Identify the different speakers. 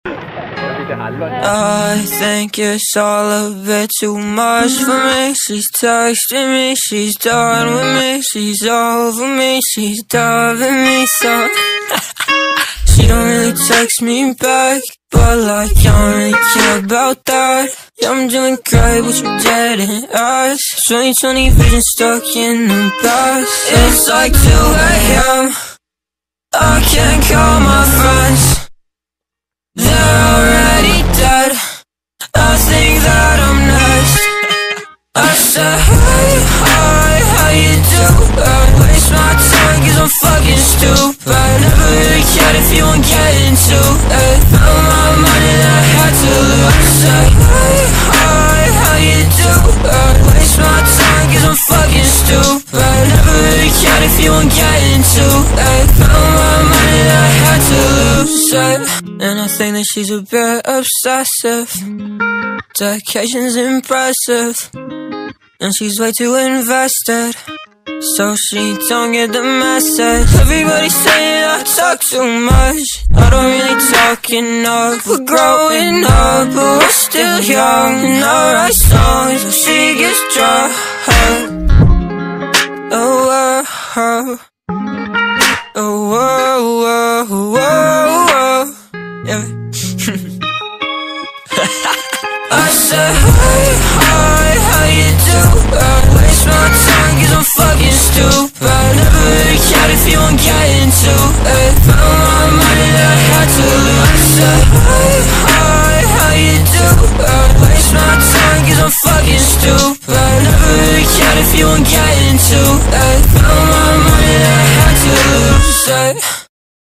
Speaker 1: I think it's all a bit too much for me. She's texting me, she's done with me, she's over me, she's dubbing me so. She don't really text me back, but like I don't really care about that. Yeah, I'm doing great, but you're dead in us. 2020 vision stuck in the past. It's like 2 AM, I can't call my friends, they're already dead. I think that I'm next. I said, hey, hi, how you doing? Waste my time cause I'm fucking stupid. Never really cared if you weren't getting to it. Found my money that I had to lose. Say, hey, hi, how you doing? Waste my time cause I'm fucking stupid. Never really cared if you weren't getting to it. Found my money that I had to lose. And I think that she's a bit obsessive. Dedication's impressive, and she's way too invested, so she don't get the message. Everybody's saying I talk too much, I don't really talk enough. We're growing up, but we're still young, and I write songs so she gets drunk. Oh,